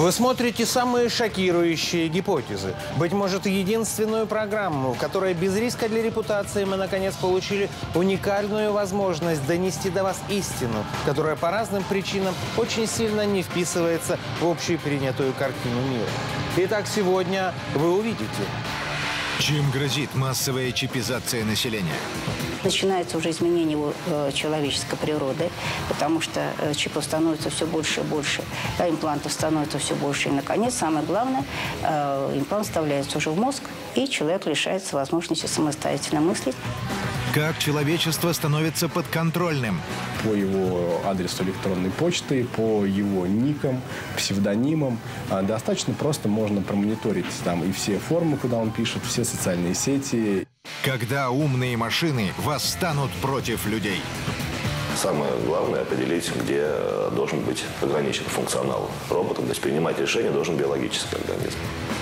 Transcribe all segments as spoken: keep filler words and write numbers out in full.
Вы смотрите самые шокирующие гипотезы. Быть может, единственную программу, которая без риска для репутации, мы наконец получили уникальную возможность донести до вас истину, которая по разным причинам очень сильно не вписывается в общепринятую картину мира. Итак, сегодня вы увидите. Чем грозит массовая чипизация населения? Начинается уже изменение его э, человеческой природы, потому что э, чипов становится все больше и больше, да, имплантов становится все больше. И, наконец, самое главное, э, имплант вставляется уже в мозг, и человек лишается возможности самостоятельно мыслить. Как человечество становится подконтрольным? По его адресу электронной почты, по его никам, псевдонимам достаточно просто можно промониторить там и все форумы, куда он пишет, все социальные сети. Когда умные машины восстанут против людей? Самое главное — определить, где должен быть ограничен функционал робота. То есть принимать решение должен биологический организм.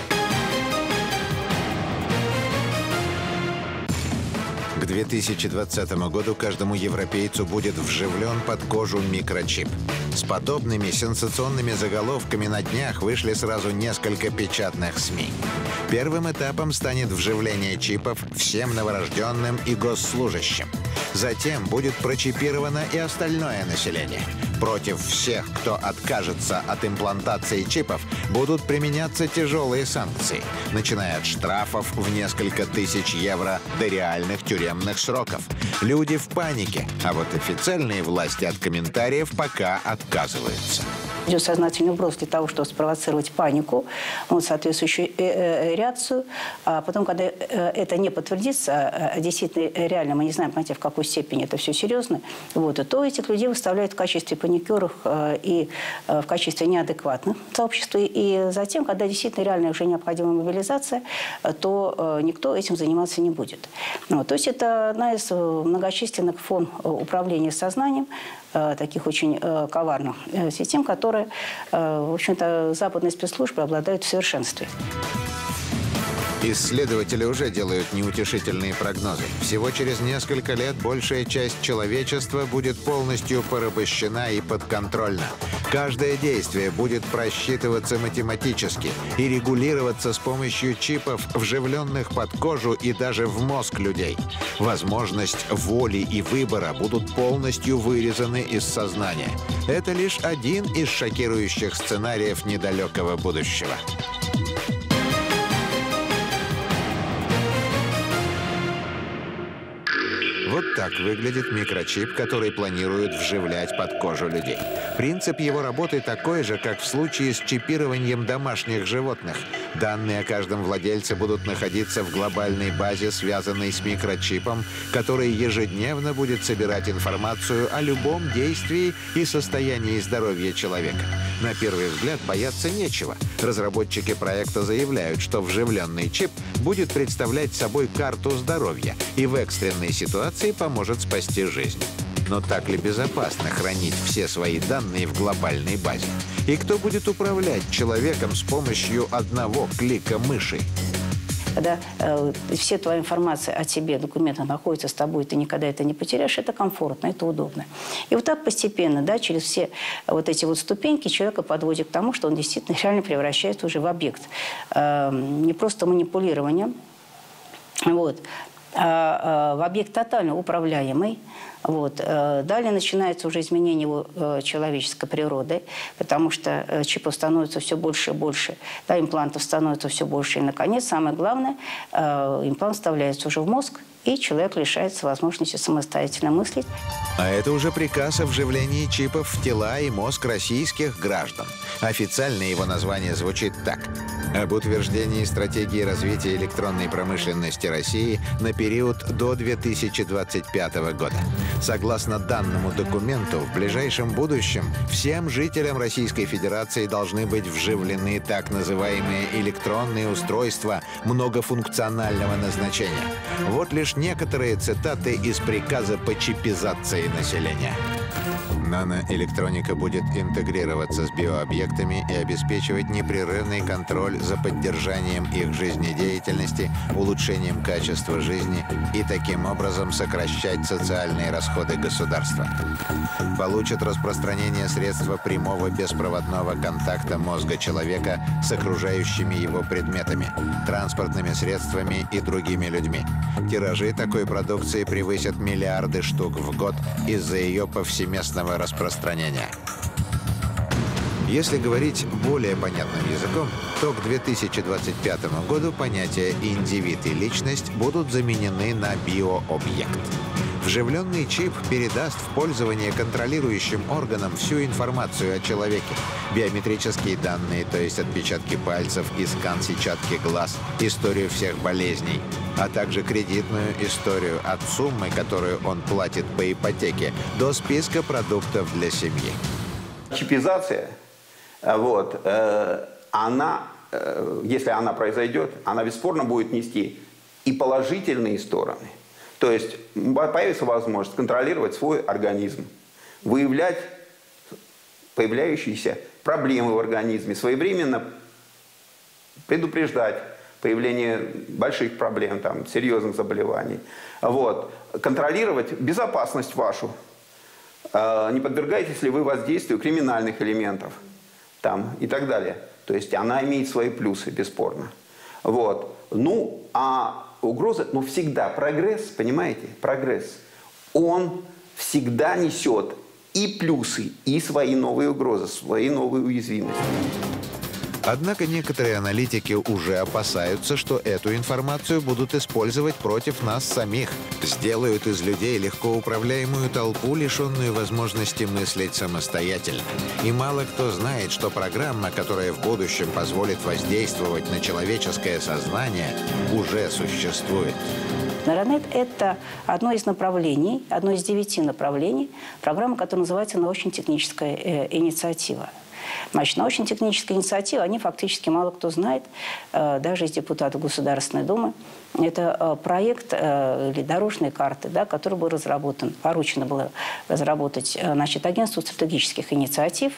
К две тысячи двадцатому году каждому европейцу будет вживлен под кожу микрочип. С подобными сенсационными заголовками на днях вышли сразу несколько печатных СМИ. Первым этапом станет вживление чипов всем новорожденным и госслужащим. Затем будет прочипировано и остальное население. Против всех, кто откажется от имплантации чипов, будут применяться тяжелые санкции, начиная от штрафов в несколько тысяч евро до реальных тюремных сроков. Люди в панике, а вот официальные власти от комментариев пока отказываются. Идет сознательный вброс для того, чтобы спровоцировать панику, вот, соответствующую реакцию. А потом, когда это не подтвердится, а действительно реально, мы не знаем, понимаете, в какой степени это все серьезно, вот, то этих людей выставляют в качестве паникеров и в качестве неадекватных в сообществе. И затем, когда действительно реально уже необходима мобилизация, то никто этим заниматься не будет. Вот, то есть это одна из многочисленных форм управления сознанием, таких очень э, коварных э, систем, которые, э, в общем-то, западные спецслужбы обладают в совершенстве. Исследователи уже делают неутешительные прогнозы. Всего через несколько лет большая часть человечества будет полностью порабощена и подконтрольна. Каждое действие будет просчитываться математически и регулироваться с помощью чипов, вживленных под кожу и даже в мозг людей. Возможность воли и выбора будут полностью вырезаны из сознания. Это лишь один из шокирующих сценариев недалекого будущего. Вот так выглядит микрочип, который планируют вживлять под кожу людей. Принцип его работы такой же, как в случае с чипированием домашних животных. Данные о каждом владельце будут находиться в глобальной базе, связанной с микрочипом, который ежедневно будет собирать информацию о любом действии и состоянии здоровья человека. На первый взгляд бояться нечего. Разработчики проекта заявляют, что вживленный чип будет представлять собой карту здоровья и в экстренной ситуации поможет спасти жизнь. Но так ли безопасно хранить все свои данные в глобальной базе? И кто будет управлять человеком с помощью одного клика мыши? Когда э, все твоя информация о тебе, документы находятся с тобой, ты никогда это не потеряешь, это комфортно, это удобно. И вот так постепенно, да, через все вот эти вот ступеньки человека подводит к тому, что он действительно реально превращается уже в объект. Э, не просто манипулирования, вот, а, а в объект тотально управляемый. Вот. Далее начинается уже изменение его э, человеческой природы, потому что э, чипов становится все больше и больше, да, имплантов становится все больше. И, наконец, самое главное, э, имплант вставляется уже в мозг, и человек лишается возможности самостоятельно мыслить. А это уже приказ о вживлении чипов в тела и мозг российских граждан. Официально его название звучит так: об утверждении стратегии развития электронной промышленности России на период до две тысячи двадцать пятого года. Согласно данному документу, в ближайшем будущем всем жителям Российской Федерации должны быть вживлены так называемые электронные устройства многофункционального назначения. Вот лишь некоторые цитаты из приказа по чипизации населения. Наноэлектроника будет интегрироваться с биообъектами и обеспечивать непрерывный контроль за поддержанием их жизнедеятельности, улучшением качества жизни и таким образом сокращать социальные расходы государства. Получат распространение средства прямого беспроводного контакта мозга человека с окружающими его предметами, транспортными средствами и другими людьми. Тиражи такой продукции превысят миллиарды штук в год из-за ее повсеместного распространения. Если говорить более понятным языком, то к две тысячи двадцать пятому году понятия «индивид» и «личность» будут заменены на «биообъект». Вживленный чип передаст в пользование контролирующим органам всю информацию о человеке. Биометрические данные, то есть отпечатки пальцев и скан сетчатки глаз, историю всех болезней, а также кредитную историю от суммы, которую он платит по ипотеке, до списка продуктов для семьи. Чипизация, вот, э, она, э, если она произойдет, она бесспорно будет нести и положительные стороны. То есть появится возможность контролировать свой организм, выявлять появляющиеся проблемы в организме, своевременно предупреждать появление больших проблем, там, серьезных заболеваний. Вот. Контролировать безопасность вашу. Не подвергаетесь ли вы воздействию криминальных элементов там, и так далее. То есть она имеет свои плюсы, бесспорно. Вот. Ну, а угроза, ну, всегда прогресс, понимаете, прогресс, он всегда несет и плюсы, и свои новые угрозы, свои новые уязвимости. Однако некоторые аналитики уже опасаются, что эту информацию будут использовать против нас самих. Сделают из людей легко управляемую толпу, лишенную возможности мыслить самостоятельно. И мало кто знает, что программа, которая в будущем позволит воздействовать на человеческое сознание, уже существует. Нейронет – это одно из направлений, одно из девяти направлений программы, которая называется «Научно-техническая э, инициатива». Значит, научно-техническая инициатива, они фактически мало кто знает, э, даже из депутатов Государственной Думы. Это э, проект э, или дорожные карты, да, который был разработан, поручено было разработать э, значит, агентству стратегических инициатив,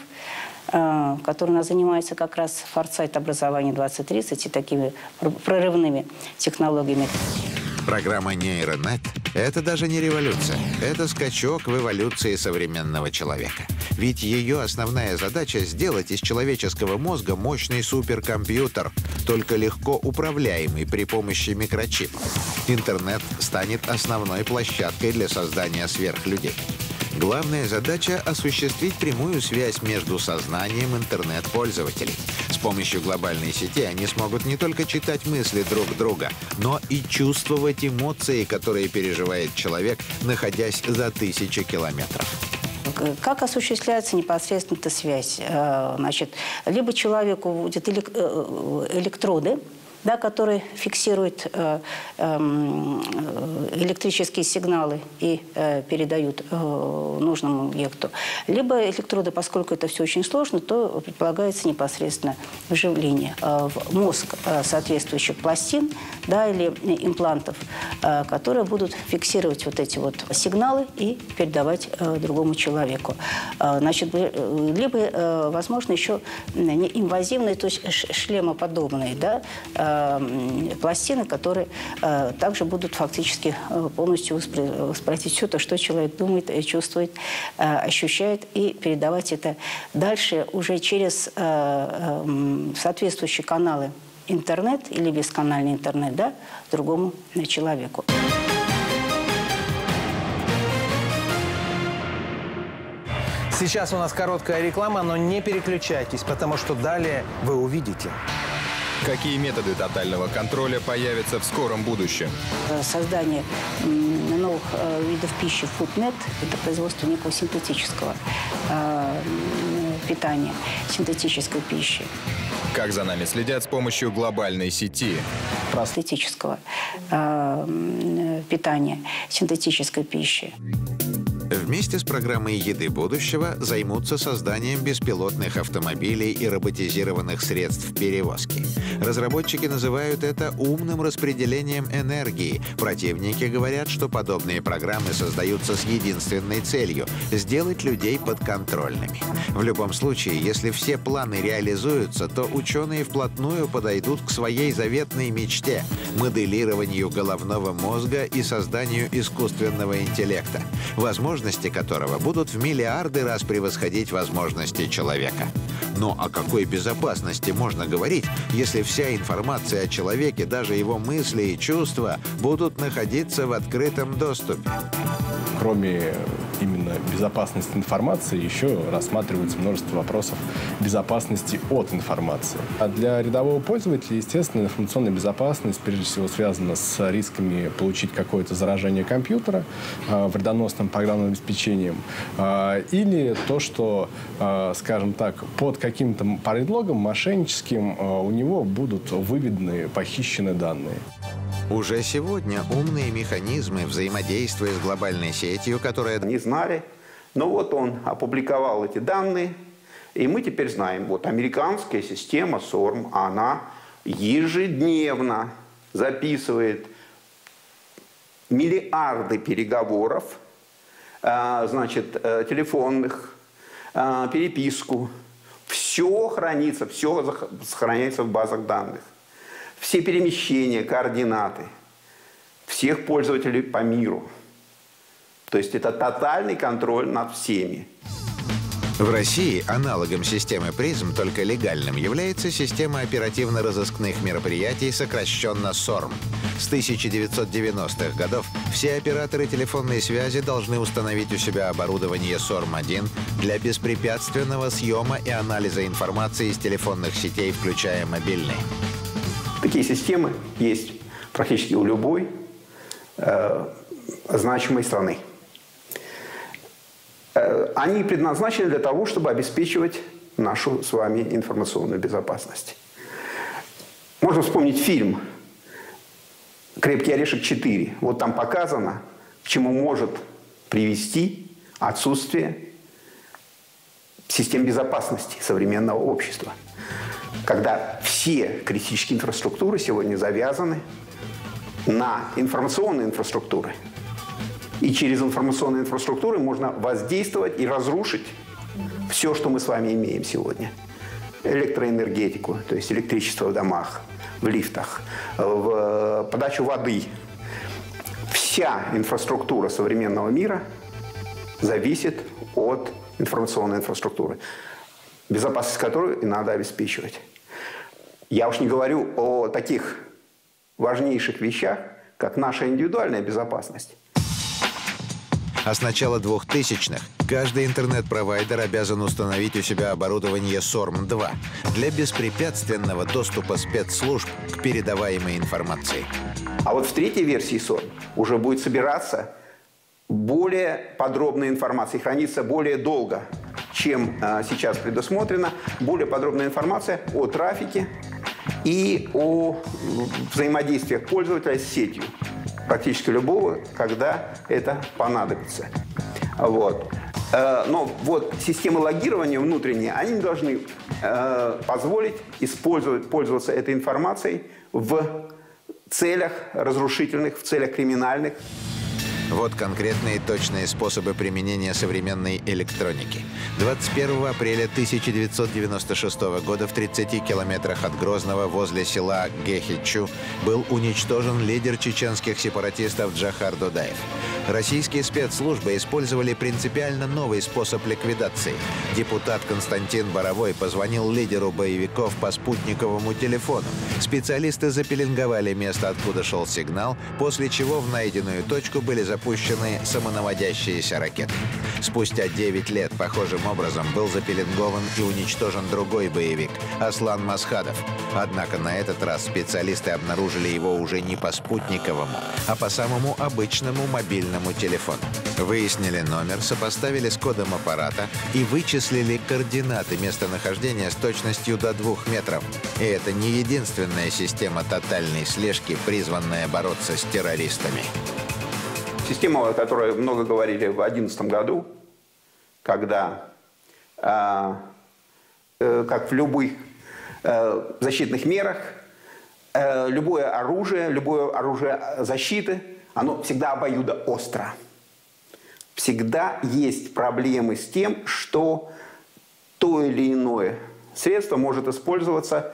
э, которое у нас занимается как раз форсайт образования двадцать тридцать и такими прорывными технологиями. Программа нейронет – это даже не революция. Это скачок в эволюции современного человека. Ведь ее основная задача – сделать из человеческого мозга мощный суперкомпьютер, только легко управляемый при помощи микрочипов. Интернет станет основной площадкой для создания сверхлюдей. Главная задача – осуществить прямую связь между сознанием интернет-пользователей. С помощью глобальной сети они смогут не только читать мысли друг друга, но и чувствовать эмоции, которые переживает человек, находясь за тысячи километров. Как осуществляется непосредственно эта связь? Значит, либо человеку вводят электроды, да, которые фиксируют э, э, электрические сигналы и э, передают э, нужному объекту. Либо электроды, поскольку это все очень сложно, то предполагается непосредственно вживление э, в мозг э, соответствующих пластин, да, или имплантов, э, которые будут фиксировать вот эти вот сигналы и передавать э, другому человеку. Э, значит, либо, э, возможно, еще неинвазивные, то есть шлемоподобные, да, пластины, которые э, также будут фактически э, полностью воспроизводить все то, что человек думает, чувствует, э, ощущает, и передавать это дальше уже через э, э, соответствующие каналы интернет или бесканальный интернет, да, другому человеку. Сейчас у нас короткая реклама, но не переключайтесь, потому что далее вы увидите. Какие методы тотального контроля появятся в скором будущем? Создание новых видов пищи фуднет – это производство некого синтетического питания, синтетической пищи. Как за нами следят с помощью глобальной сети? Синтетического питания, синтетической пищи. Вместе с программой еды будущего займутся созданием беспилотных автомобилей и роботизированных средств перевозки. Разработчики называют это умным распределением энергии. Противники говорят, что подобные программы создаются с единственной целью — сделать людей подконтрольными. В любом случае, если все планы реализуются, то ученые вплотную подойдут к своей заветной мечте — моделированию головного мозга и созданию искусственного интеллекта, возможности которого будут в миллиарды раз превосходить возможности человека. Но о какой безопасности можно говорить, если вся информация о человеке, даже его мысли и чувства, будут находиться в открытом доступе? Кроме именно безопасности информации, еще рассматривается множество вопросов безопасности от информации. А для рядового пользователя, естественно, информационная безопасность прежде всего связана с рисками получить какое-то заражение компьютера э, вредоносным программным обеспечением, э, или то, что, э, скажем так, под каким-то предлогом мошенническим э, у него будут выведены, похищены данные. Уже сегодня умные механизмы взаимодействия с глобальной сетью, которая... Не знали, но вот он опубликовал эти данные, и мы теперь знаем, вот американская система сорм, она ежедневно записывает миллиарды переговоров, значит, телефонных, переписку. Все хранится, все сохраняется в базах данных. Все перемещения, координаты всех пользователей по миру. То есть это тотальный контроль над всеми. В России аналогом системы призм, только легальным, является система оперативно-розыскных мероприятий, сокращенно сорм. С тысяча девятьсот девяностых годов все операторы телефонной связи должны установить у себя оборудование сорм один для беспрепятственного съема и анализа информации из телефонных сетей, включая мобильные. Такие системы есть практически у любой э, значимой страны. Э, они предназначены для того, чтобы обеспечивать нашу с вами информационную безопасность. Можно вспомнить фильм «Крепкий орешек четыре». Вот там показано, к чему может привести отсутствие систем безопасности современного общества. Когда все критические инфраструктуры сегодня завязаны на информационные инфраструктуры. И через информационные инфраструктуры можно воздействовать и разрушить все, что мы с вами имеем сегодня. Электроэнергетику, то есть электричество в домах, в лифтах, в подачу воды. Вся инфраструктура современного мира зависит от информационной инфраструктуры, безопасность которой и надо обеспечивать. Я уж не говорю о таких важнейших вещах, как наша индивидуальная безопасность. А с начала двухтысячных каждый интернет-провайдер обязан установить у себя оборудование сорм два для беспрепятственного доступа спецслужб к передаваемой информации. А вот в третьей версии сорм уже будет собираться более подробная информация и храниться более долго, чем а, сейчас предусмотрено. Более подробная информация о трафике и о взаимодействиях пользователя с сетью. Практически любого, когда это понадобится. Вот. Но вот системы логирования внутренние, они не должны позволить использовать, пользоваться этой информацией в целях разрушительных, в целях криминальных. Вот конкретные точные способы применения современной электроники. двадцать первого апреля тысяча девятьсот девяносто шестого года в тридцати километрах от Грозного возле села Гехичу был уничтожен лидер чеченских сепаратистов Джохар Дудаев. Российские спецслужбы использовали принципиально новый способ ликвидации. Депутат Константин Боровой позвонил лидеру боевиков по спутниковому телефону. Специалисты запеленговали место, откуда шел сигнал, после чего в найденную точку были запущены самонаводящиеся ракеты. Спустя девять лет похожим образом был запеленгован и уничтожен другой боевик – Аслан Масхадов. Однако на этот раз специалисты обнаружили его уже не по спутниковому, а по самому обычному мобильному телефону. Выяснили номер, сопоставили с кодом аппарата и вычислили координаты местонахождения с точностью до двух метров. И это не единственная система тотальной слежки, призванная бороться с террористами. Система, о которой много говорили в две тысячи одиннадцатом году, когда, э, э, как в любых э, защитных мерах, э, любое оружие, любое оружие защиты, оно всегда обоюдоостро. Всегда есть проблемы с тем, что то или иное средство может использоваться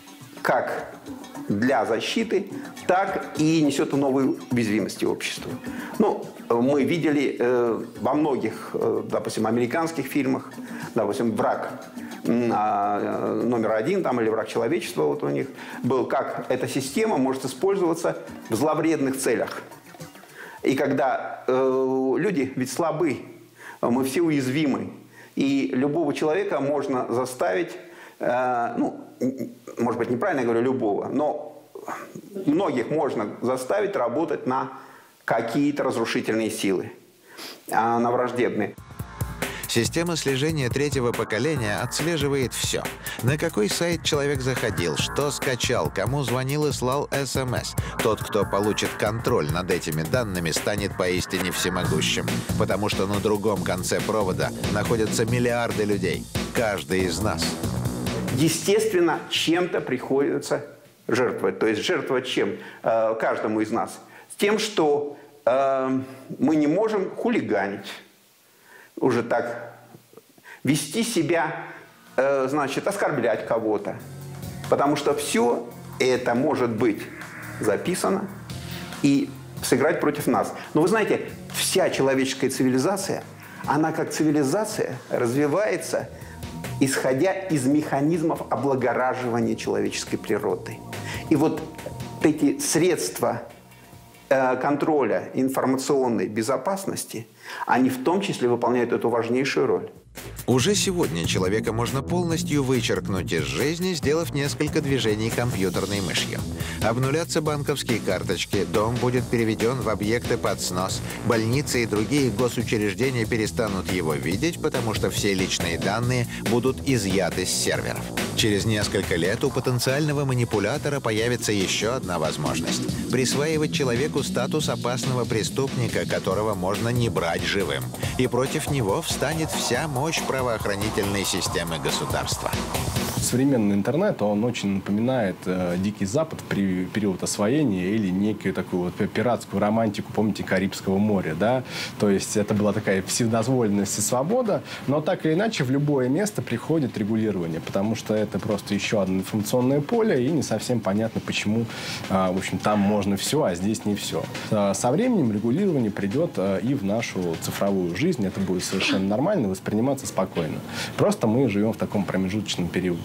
как для защиты, так и несет новые уязвимости обществу. Ну, мы видели э, во многих, э, допустим, американских фильмах, допустим, «Враг э, номер один» там, или «Враг человечества» вот у них был, как эта система может использоваться в зловредных целях. И когда э, люди ведь слабы, мы все уязвимы, и любого человека можно заставить, э, ну, может быть, неправильно я говорю любого, но многих можно заставить работать на какие-то разрушительные силы, на враждебные. Система слежения третьего поколения отслеживает все. На какой сайт человек заходил, что скачал, кому звонил и слал эс эм эс. Тот, кто получит контроль над этими данными, станет поистине всемогущим. Потому что на другом конце провода находятся миллиарды людей. Каждый из нас. Естественно, чем-то приходится жертвовать. То есть жертвовать чем? Э, каждому из нас. Тем, что э, мы не можем хулиганить. Уже так вести себя, э, значит, оскорблять кого-то. Потому что все это может быть записано и сыграть против нас. Но вы знаете, вся человеческая цивилизация, она как цивилизация развивается, исходя из механизмов облагораживания человеческой природы. И вот эти средства э, контроля информационной безопасности, они в том числе выполняют эту важнейшую роль. Уже сегодня человека можно полностью вычеркнуть из жизни, сделав несколько движений компьютерной мышью. Обнулятся банковские карточки, дом будет переведен в объекты под снос, больницы и другие госучреждения перестанут его видеть, потому что все личные данные будут изъяты с серверов. Через несколько лет у потенциального манипулятора появится еще одна возможность – присваивать человеку статус опасного преступника, которого можно не брать живым. И против него встанет вся мощь правоохранительной системы государства. Современный интернет, он очень напоминает э, Дикий Запад при период освоения или некую такую вот пиратскую романтику, помните, Карибского моря, да? То есть это была такая вседозволенность и свобода, но так или иначе в любое место приходит регулирование, потому что это просто еще одно информационное поле, и не совсем понятно, почему, э, в общем, там можно все, а здесь не все. Э, со временем регулирование придет э, и в нашу цифровую жизнь, это будет совершенно нормально, восприниматься спокойно. Просто мы живем в таком промежуточном периоде.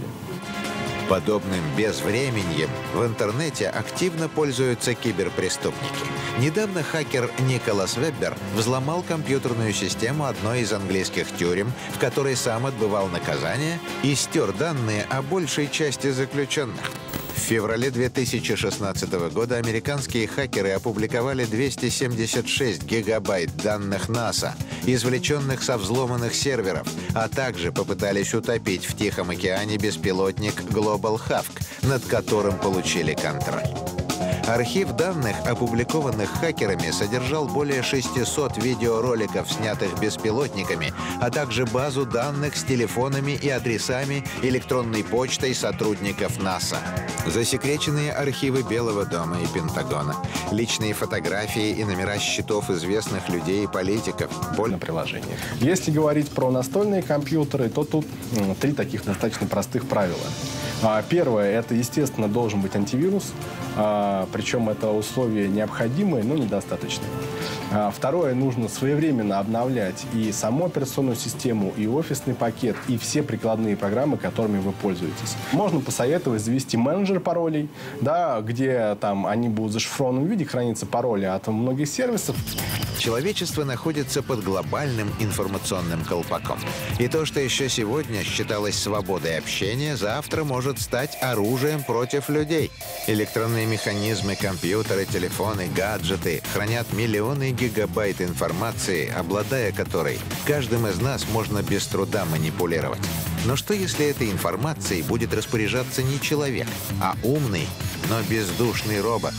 Подобным безвременьем в интернете активно пользуются киберпреступники. Недавно хакер Николас Веббер взломал компьютерную систему одной из английских тюрем, в которой сам отбывал наказание, и стер данные о большей части заключенных. В феврале две тысячи шестнадцатого года американские хакеры опубликовали двести семьдесят шесть гигабайт данных НАСА, извлеченных со взломанных серверов, а также попытались утопить в Тихом океане беспилотник Global Hawk, над которым получили контроль. Архив данных, опубликованных хакерами, содержал более шестисот видеороликов, снятых беспилотниками, а также базу данных с телефонами и адресами, электронной почтой сотрудников НАСА. Засекреченные архивы Белого дома и Пентагона, личные фотографии и номера счетов известных людей и политиков. Больно приложение. Если говорить про настольные компьютеры, то тут м, три таких достаточно простых правила. А, первое, это, естественно, должен быть антивирус, а, причем это условие необходимое, но недостаточное. А, второе, нужно своевременно обновлять и саму операционную систему, и офисный пакет, и все прикладные программы, которыми вы пользуетесь. Можно посоветовать завести менеджер паролей, да, где там они будут в зашифрованном виде храниться пароли от многих сервисов. Человечество находится под глобальным информационным колпаком. И то, что еще сегодня считалось свободой общения, завтра может стать оружием против людей. Электронные механизмы, компьютеры, телефоны, гаджеты хранят миллионы гигабайт информации, обладая которой каждым из нас можно без труда манипулировать. Но что, если этой информацией будет распоряжаться не человек, а умный, но бездушный робот?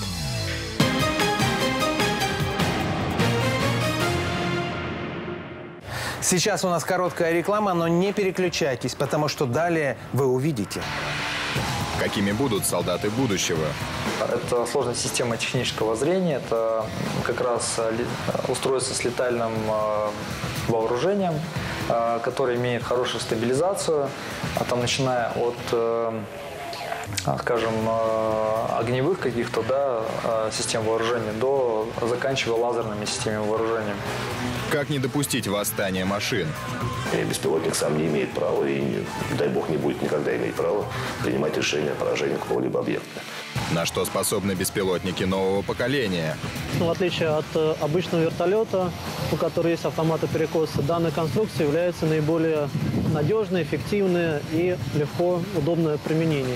Сейчас у нас короткая реклама, но не переключайтесь, потому что далее вы увидите. Какими будут солдаты будущего? Это сложная система технического зрения, это как раз устройство с летальным вооружением, которое имеет хорошую стабилизацию, а там, начиная от, скажем, огневых каких-то, да, систем вооружения до заканчивая лазерными системами вооружения. Как не допустить восстания машин? И беспилотник сам не имеет права и, дай бог, не будет никогда иметь права принимать решение о поражении какого-либо объекта. На что способны беспилотники нового поколения? В отличие от э, обычного вертолета, у которого есть автоматы-перекосы, данная конструкция является наиболее надежной, эффективной и легко, удобное применение.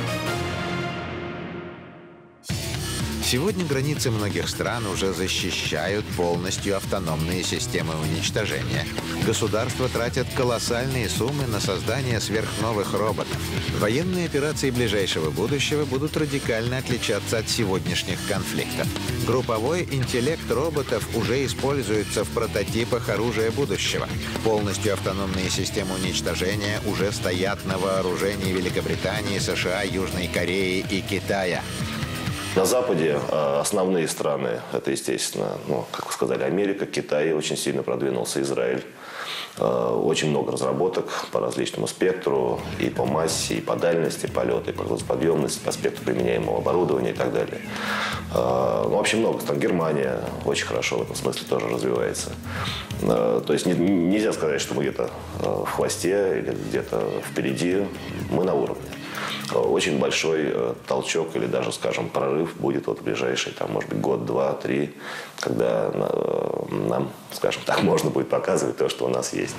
Сегодня границы многих стран уже защищают полностью автономные системы уничтожения. Государства тратят колоссальные суммы на создание сверхновых роботов. Военные операции ближайшего будущего будут радикально отличаться от сегодняшних конфликтов. Групповой интеллект роботов уже используется в прототипах оружия будущего. Полностью автономные системы уничтожения уже стоят на вооружении Великобритании, США, Южной Кореи и Китая. На Западе основные страны, это, естественно, ну, как вы сказали, Америка, Китай, очень сильно продвинулся Израиль. Очень много разработок по различному спектру, и по массе, и по дальности полета, и по грузоподъемности, по спектру применяемого оборудования и так далее. Ну, вообще много стран. Германия очень хорошо в этом смысле тоже развивается. То есть нельзя сказать, что мы где-то в хвосте или где-то впереди. Мы на уровне. Очень большой толчок или даже, скажем, прорыв будет вот в ближайший, там, может быть, год, два, три, когда нам, скажем так, можно будет показывать то, что у нас есть.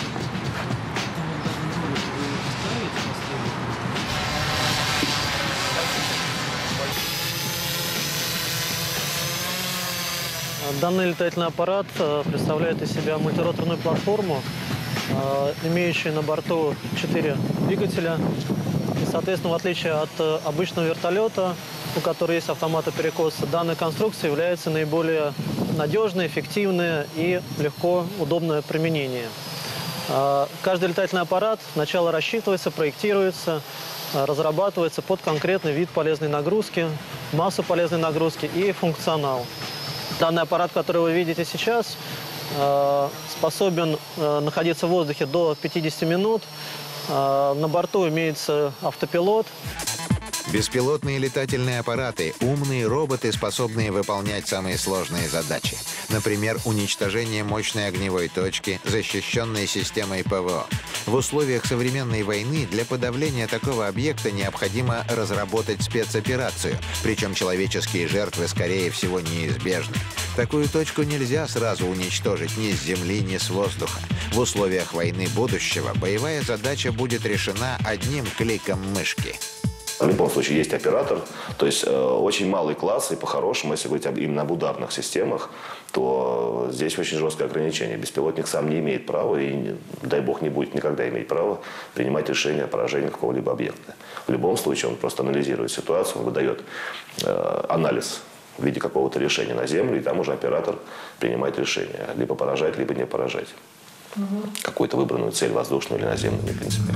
Данный летательный аппарат представляет из себя мультироторную платформу, имеющую на борту четыре двигателя. И, соответственно, в отличие от обычного вертолета, у которого есть автоматы-перекосы, данная конструкция является наиболее надежной, эффективной и легко, удобное применение. Каждый летательный аппарат сначала рассчитывается, проектируется, разрабатывается под конкретный вид полезной нагрузки, массу полезной нагрузки и функционал. Данный аппарат, который вы видите сейчас, способен находиться в воздухе до пятидесяти минут. На борту имеется автопилот. Беспилотные летательные аппараты – умные роботы, способные выполнять самые сложные задачи. Например, уничтожение мощной огневой точки, защищенной системой ПВО. В условиях современной войны для подавления такого объекта необходимо разработать спецоперацию, причем человеческие жертвы, скорее всего, неизбежны. Такую точку нельзя сразу уничтожить ни с земли, ни с воздуха. В условиях войны будущего боевая задача будет решена одним кликом мышки. В любом случае есть оператор, то есть э, очень малый класс, и по-хорошему, если говорить об, именно об ударных системах, то здесь очень жесткое ограничение. Беспилотник сам не имеет права, и, дай бог, не будет никогда иметь права принимать решение о поражении какого-либо объекта. В любом случае он просто анализирует ситуацию, он выдает э, анализ в виде какого-то решения на землю, и там уже оператор принимает решение, либо поражать, либо не поражать. Угу. Какую-то выбранную цель, воздушную или наземную, не принципиально.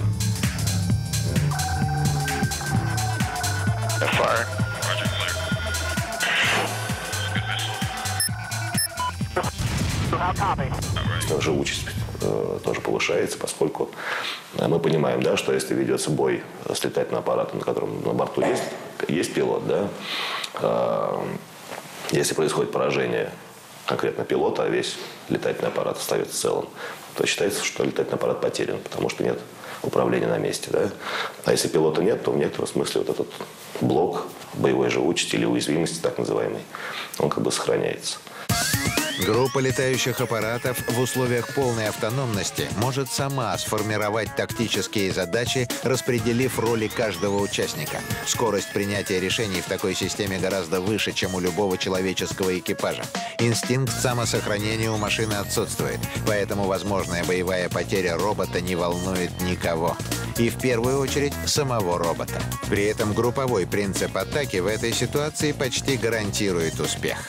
Живучесть э, тоже повышается, поскольку мы понимаем, да, что если ведется бой с летательным аппаратом, на котором на борту есть, есть пилот, да, э, если происходит поражение конкретно пилота, а весь летательный аппарат остается целым, то считается, что летательный аппарат потерян, потому что нет управления на месте. Да? А если пилота нет, то в некотором смысле вот этот блок боевой живучести или уязвимости, так называемый, он как бы сохраняется. Группа летающих аппаратов в условиях полной автономности может сама сформировать тактические задачи, распределив роли каждого участника. Скорость принятия решений в такой системе гораздо выше, чем у любого человеческого экипажа. Инстинкт самосохранения у машины отсутствует, поэтому возможная боевая потеря робота не волнует никого. И в первую очередь самого робота. При этом групповой принцип атаки в этой ситуации почти гарантирует успех.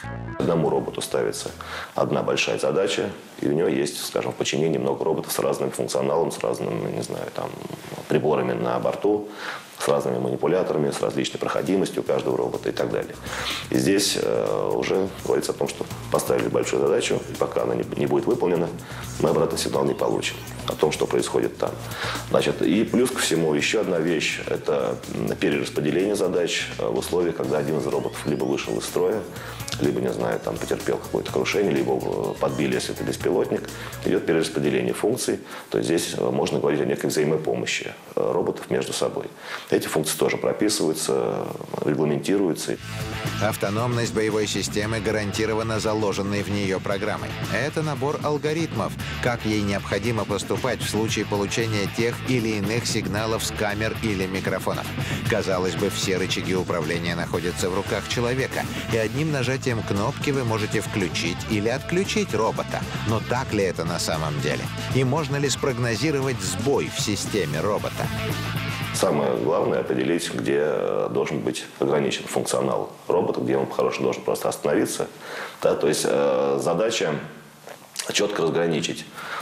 одному роботу ставится одна большая задача, и у него есть, скажем, в подчинении много роботов с разным функционалом, с разными, не знаю, там, приборами на борту, с разными манипуляторами, с различной проходимостью каждого робота и так далее. И здесь э, уже говорится о том, что поставили большую задачу, и пока она не, не будет выполнена, мы обратный сигнал не получим о том, что происходит там. Значит, и плюс ко всему еще одна вещь – это перераспределение задач в условиях, когда один из роботов либо вышел из строя, либо, не знаю, там потерпел какое-то крушение, либо подбили, если это беспилотник. Идет перераспределение функций. То есть здесь можно говорить о некой взаимопомощи роботов между собой. Эти функции тоже прописываются, регламентируются. Автономность боевой системы гарантирована заложенной в нее программой. Это набор алгоритмов, как ей необходимо поступать в случае получения тех или иных сигналов с камер или микрофонов. Казалось бы, все рычаги управления находятся в руках человека, и одним нажатием кнопки вы можете включить или отключить робота. Но так ли это на самом деле? И можно ли спрогнозировать сбой в системе робота? Самое главное – определить, где должен быть ограничен функционал робота, где он хорошо должен просто остановиться. Да, то есть э, задача четко разграничить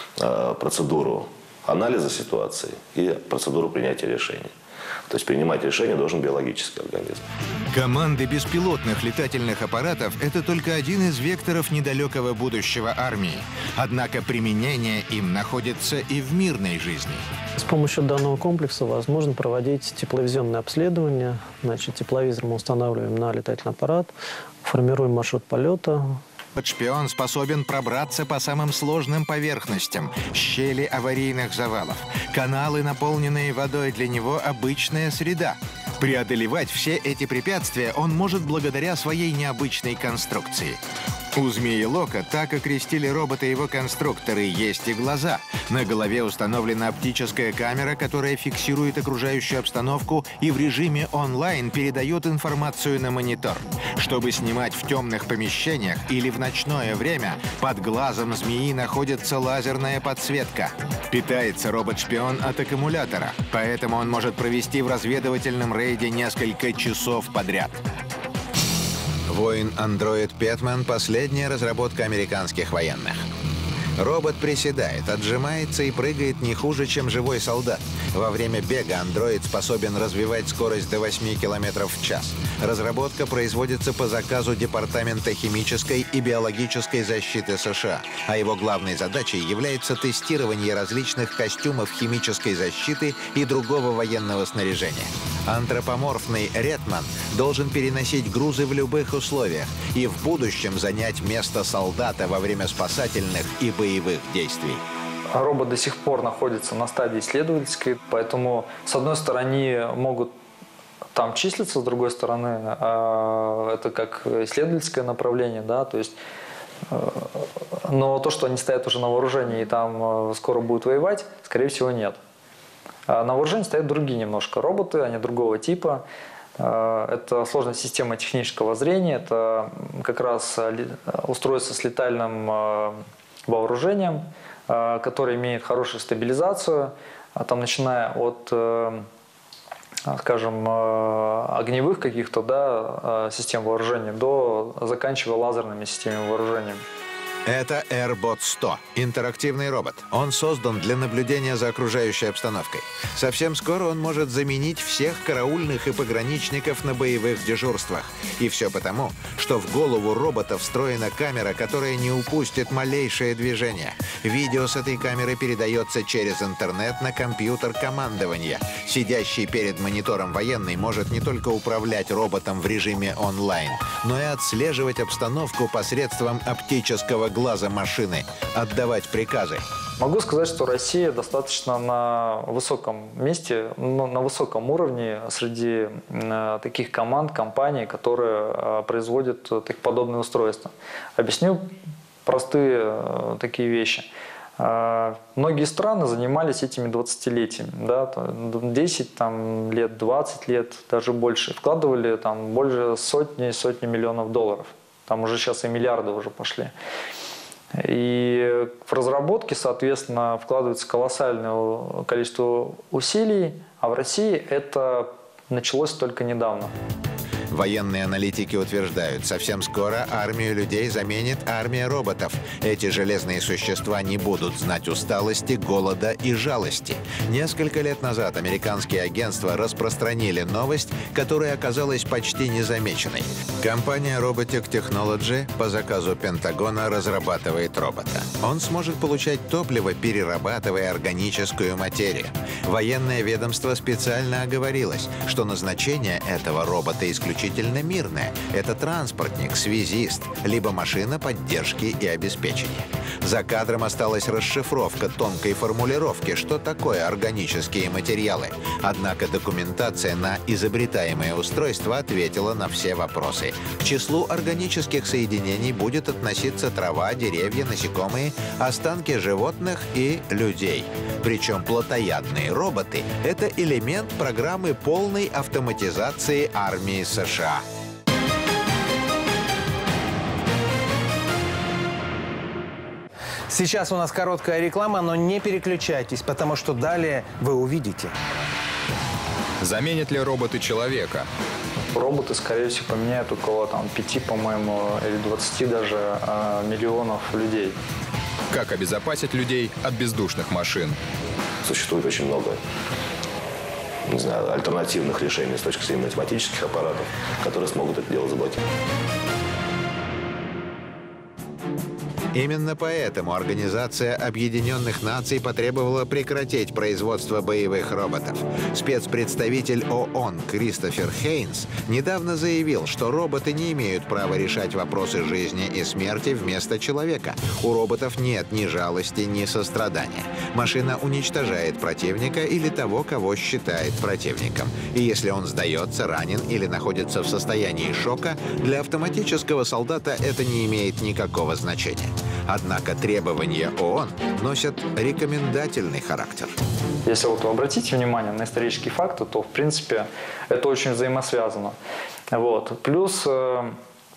э, процедуру анализа ситуации и процедуру принятия решений. То есть принимать решение должен биологический организм. Команды беспилотных летательных аппаратов – это только один из векторов недалекого будущего армии. Однако применение им находится и в мирной жизни. С помощью данного комплекса возможно проводить тепловизионное обследование. Значит, тепловизор мы устанавливаем на летательный аппарат, формируем маршрут полета. Шпион способен пробраться по самым сложным поверхностям, щели аварийных завалов. Каналы, наполненные водой, для него обычная среда. Преодолевать все эти препятствия он может благодаря своей необычной конструкции. У Змеелока так окрестили робота его конструкторы, есть и глаза. На голове установлена оптическая камера, которая фиксирует окружающую обстановку и в режиме онлайн передает информацию на монитор. Чтобы снимать в темных помещениях или в ночное время, под глазом змеи находится лазерная подсветка. Питается робот-шпион от аккумулятора, поэтому он может провести в разведывательном рейде несколько часов подряд. Воин-андроид Пэтмен – последняя разработка американских военных. Робот приседает, отжимается и прыгает не хуже, чем живой солдат. Во время бега андроид способен развивать скорость до восьми километров в час. Разработка производится по заказу Департамента химической и биологической защиты США, а его главной задачей является тестирование различных костюмов химической защиты и другого военного снаряжения. Антропоморфный Ретман должен переносить грузы в любых условиях и в будущем занять место солдата во время спасательных и боевых действий. Робот до сих пор находится на стадии исследовательской, поэтому, с одной стороны, могут там числиться, с другой стороны, это как исследовательское направление, да, то есть, но то, что они стоят уже на вооружении и там скоро будут воевать, скорее всего, нет. На вооружении стоят другие немножко роботы, они другого типа. Это сложная система технического зрения, это как раз устройство с летальным вооружением, которое имеет хорошую стабилизацию, там, начиная от, скажем, огневых каких-то, да, систем вооружения до заканчивая лазерными системами вооружения. Это AirBot сто – интерактивный робот. Он создан для наблюдения за окружающей обстановкой. Совсем скоро он может заменить всех караульных и пограничников на боевых дежурствах. И все потому, что в голову робота встроена камера, которая не упустит малейшее движение. Видео с этой камеры передается через интернет на компьютер командования. Сидящий перед монитором военный может не только управлять роботом в режиме онлайн, но и отслеживать обстановку посредством оптического глаза машины, отдавать приказы. Могу сказать, что Россия достаточно на высоком месте, на высоком уровне среди таких команд, компаний, которые производят подобные устройства. Объясню простые такие вещи. Многие страны занимались этими двадцатилетиями, да, десять там, лет, двадцать лет, даже больше. Вкладывали там больше сотни сотни миллионов долларов. Там уже сейчас и миллиарды уже пошли. И в разработке, соответственно, вкладывается колоссальное количество усилий, а в России это началось только недавно. Военные аналитики утверждают, совсем скоро армию людей заменит армия роботов. Эти железные существа не будут знать усталости, голода и жалости. Несколько лет назад американские агентства распространили новость, которая оказалась почти незамеченной. Компания Robotic Technology по заказу Пентагона разрабатывает робота. Он сможет получать топливо, перерабатывая органическую материю. Военное ведомство специально оговорилось, что назначение этого робота исключительно мирное. Это транспортник, связист, либо машина поддержки и обеспечения. За кадром осталась расшифровка тонкой формулировки, что такое органические материалы. Однако документация на изобретаемое устройство ответила на все вопросы. К числу органических соединений будет относиться трава, деревья, насекомые, останки животных и людей. Причем плотоядные роботы — это элемент программы полной автоматизации армии США. Сейчас у нас короткая реклама, но не переключайтесь, потому что далее вы увидите. Заменят ли роботы человека? Роботы, скорее всего, поменяют около там, пяти, по-моему, или двадцати даже э, миллионов людей. Как обезопасить людей от бездушных машин? Существует очень много, не знаю, альтернативных решений с точки зрения математических аппаратов, которые смогут это дело заблокировать. Именно поэтому Организация Объединенных Наций потребовала прекратить производство боевых роботов. Спецпредставитель ООН Кристофер Хейнс недавно заявил, что роботы не имеют права решать вопросы жизни и смерти вместо человека. У роботов нет ни жалости, ни сострадания. Машина уничтожает противника или того, кого считает противником. И если он сдается, ранен или находится в состоянии шока, для автоматического солдата это не имеет никакого значения. Однако требования ООН носят рекомендательный характер. Если вот вы обратите внимание на исторические факты, то, в принципе, это очень взаимосвязано. Вот. Плюс э,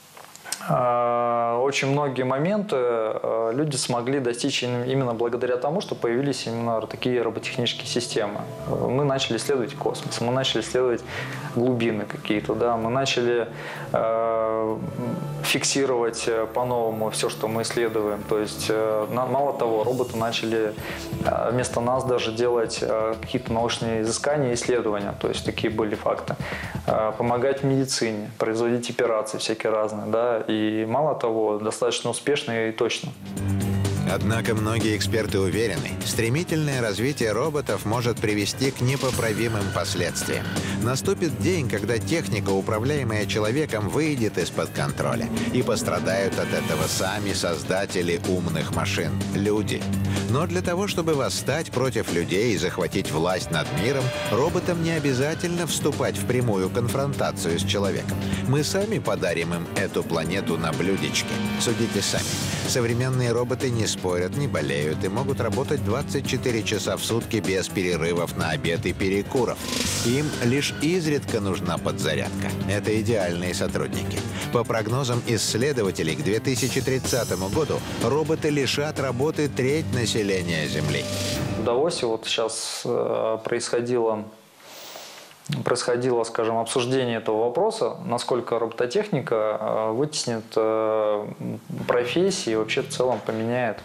э, очень многие моменты э, люди смогли достичь именно благодаря тому, что появились именно такие роботехнические системы. Мы начали исследовать космос, мы начали исследовать глубины какие-то, да, мы начали э, фиксировать по-новому все, что мы исследуем. То есть, э, мало того, роботы начали э, вместо нас даже делать э, какие-то научные изыскания и исследования. То есть, такие были факты. Э, помогать в медицине, производить операции всякие разные, да, и мало того, достаточно успешно и точно. Однако многие эксперты уверены, стремительное развитие роботов может привести к непоправимым последствиям. Наступит день, когда техника, управляемая человеком, выйдет из-под контроля. И пострадают от этого сами создатели умных машин – люди. Но для того, чтобы восстать против людей и захватить власть над миром, роботам не обязательно вступать в прямую конфронтацию с человеком. Мы сами подарим им эту планету на блюдечке. Судите сами. Современные роботы не спорят, не болеют и могут работать двадцать четыре часа в сутки без перерывов на обед и перекуров. Им лишь изредка нужна подзарядка. Это идеальные сотрудники. По прогнозам исследователей, к две тысячи тридцатому году роботы лишат работы треть населения Земли. В Давосе вот сейчас э, происходило... происходило, скажем, обсуждение этого вопроса, насколько робототехника вытеснит профессии и вообще в целом поменяет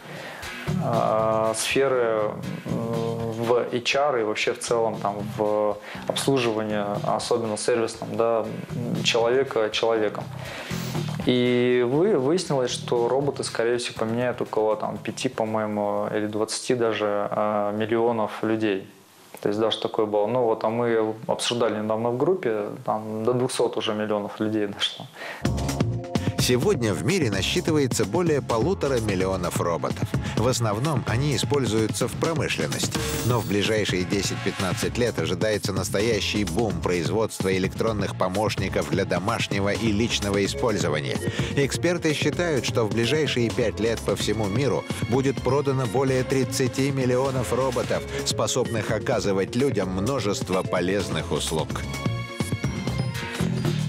сферы в эйч ар и вообще в целом там, в обслуживании, особенно сервисном, да, человека человеком. И вы, выяснилось, что роботы, скорее всего, поменяют около там, пяти, по-моему, или двадцати даже миллионов людей. То есть даже такое было. Ну вот, а мы обсуждали недавно в группе, там до двухсот уже миллионов людей дошло. Сегодня в мире насчитывается более полутора миллионов роботов. В основном они используются в промышленности. Но в ближайшие десять-пятнадцать лет ожидается настоящий бум производства электронных помощников для домашнего и личного использования. Эксперты считают, что в ближайшие пять лет по всему миру будет продано более тридцати миллионов роботов, способных оказывать людям множество полезных услуг.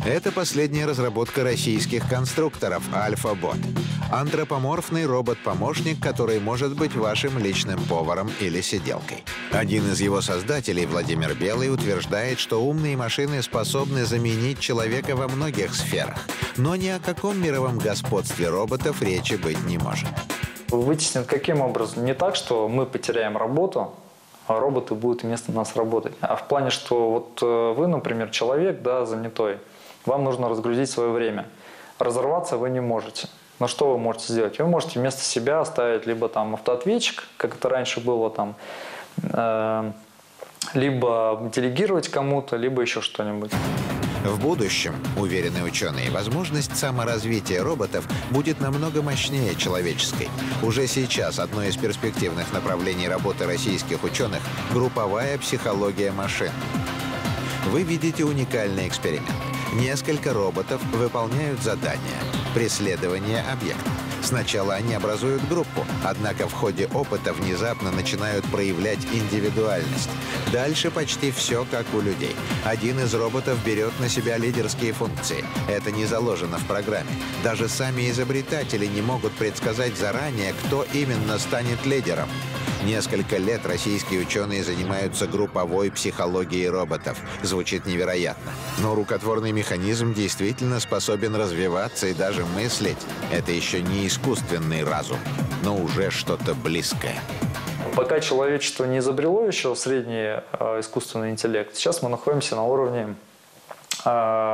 Это последняя разработка российских конструкторов «Альфа-бот». Антропоморфный робот-помощник, который может быть вашим личным поваром или сиделкой. Один из его создателей, Владимир Белый, утверждает, что умные машины способны заменить человека во многих сферах. Но ни о каком мировом господстве роботов речи быть не может. Вытеснит каким образом? Не так, что мы потеряем работу, а роботы будут вместо нас работать. А в плане, что вот вы, например, человек, да, занятой, вам нужно разгрузить свое время. Разорваться вы не можете. Но что вы можете сделать? Вы можете вместо себя оставить либо там автоответчик, как это раньше было, там, э, либо делегировать кому-то, либо еще что-нибудь. В будущем, уверены ученые, возможность саморазвития роботов будет намного мощнее человеческой. Уже сейчас одно из перспективных направлений работы российских ученых – групповая психология машин. Вы видите уникальный эксперимент. Несколько роботов выполняют задания – преследование объекта. Сначала они образуют группу, однако в ходе опыта внезапно начинают проявлять индивидуальность. Дальше почти все как у людей. Один из роботов берет на себя лидерские функции. Это не заложено в программе. Даже сами изобретатели не могут предсказать заранее, кто именно станет лидером. Несколько лет российские ученые занимаются групповой психологией роботов. Звучит невероятно. Но рукотворный механизм действительно способен развиваться и даже мыслить. Это еще не искусственный разум, но уже что-то близкое. Пока человечество не изобрело еще средний э, искусственный интеллект, сейчас мы находимся на уровне э,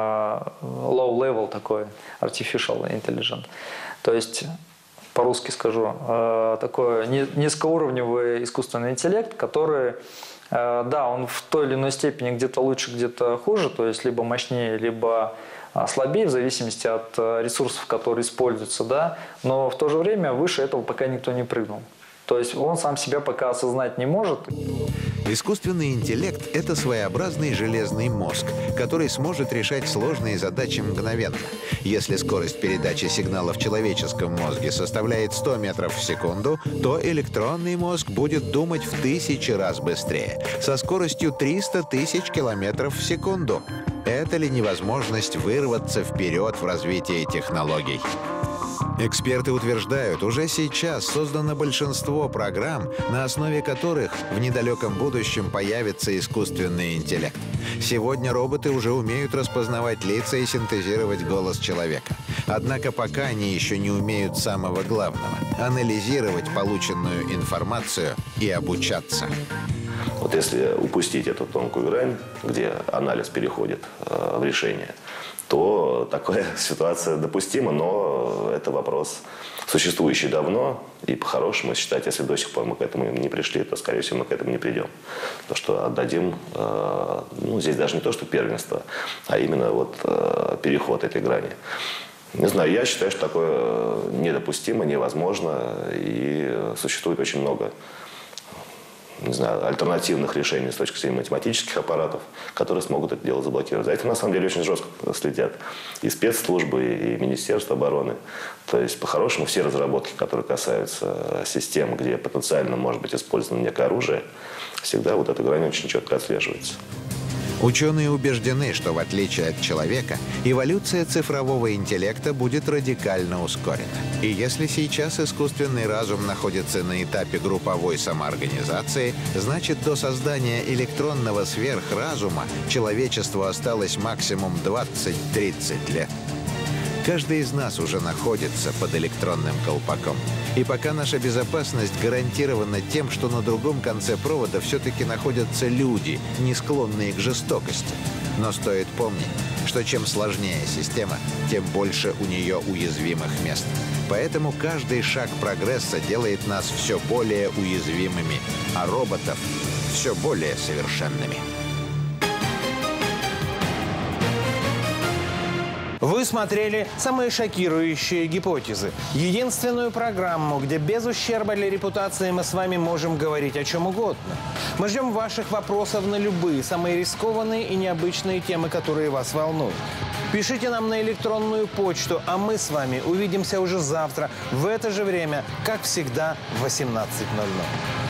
low level такой, artificial intelligence. То есть, по-русски скажу, э, такой низкоуровневый искусственный интеллект, который, э, да, он в той или иной степени где-то лучше, где-то хуже, то есть либо мощнее, либо слабее, в зависимости от ресурсов, которые используются, да, но в то же время выше этого пока никто не прыгнул. То есть он сам себя пока осознать не может. Искусственный интеллект – это своеобразный железный мозг, который сможет решать сложные задачи мгновенно. Если скорость передачи сигнала в человеческом мозге составляет сто метров в секунду, то электронный мозг будет думать в тысячи раз быстрее, со скоростью триста тысяч километров в секунду. Это ли невозможность вырваться вперед в развитии технологий? Эксперты утверждают, уже сейчас создано большинство программ, на основе которых в недалеком будущем появится искусственный интеллект. Сегодня роботы уже умеют распознавать лица и синтезировать голос человека. Однако пока они еще не умеют самого главного – анализировать полученную информацию и обучаться. Вот если упустить эту тонкую грань, где анализ переходит э, в решение, то такая ситуация допустима, но это вопрос существующий давно, и по-хорошему считать, если до сих пор мы к этому не пришли, то, скорее всего, мы к этому не придем. То, что отдадим, э, ну, здесь даже не то, что первенство, а именно вот э, переход этой грани. Не знаю, я считаю, что такое недопустимо, невозможно, и существует очень много, не знаю, альтернативных решений с точки зрения математических аппаратов, которые смогут это дело заблокировать. За этим, на самом деле, очень жестко следят и спецслужбы, и Министерство обороны. То есть, по-хорошему, все разработки, которые касаются систем, где потенциально может быть использовано некое оружие, всегда вот эта грань очень четко отслеживается. Ученые убеждены, что в отличие от человека, эволюция цифрового интеллекта будет радикально ускорена. И если сейчас искусственный разум находится на этапе групповой самоорганизации, значит, до создания электронного сверхразума человечеству осталось максимум двадцать-тридцать лет. Каждый из нас уже находится под электронным колпаком. И пока наша безопасность гарантирована тем, что на другом конце провода все-таки находятся люди, не склонные к жестокости. Но стоит помнить, что чем сложнее система, тем больше у нее уязвимых мест. Поэтому каждый шаг прогресса делает нас все более уязвимыми, а роботов все более совершенными. Вы смотрели самые шокирующие гипотезы. Единственную программу, где без ущерба для репутации мы с вами можем говорить о чем угодно. Мы ждем ваших вопросов на любые, самые рискованные и необычные темы, которые вас волнуют. Пишите нам на электронную почту, а мы с вами увидимся уже завтра в это же время, как всегда, в восемнадцать ноль ноль.